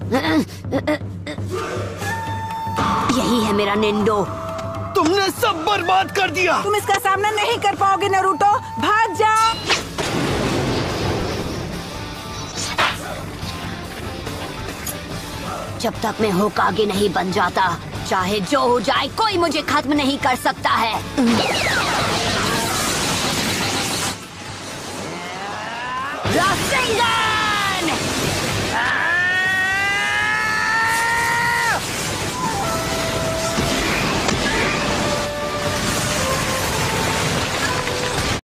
यही है मेरा निंडो। तुमने सब बर्बाद कर दिया। तुम इसका सामना नहीं कर पाओगे नारुतो, भाग जाओ। जब तक मैं होकागे नहीं बन जाता, चाहे जो हो जाए, कोई मुझे खत्म नहीं कर सकता है। रासेंगन!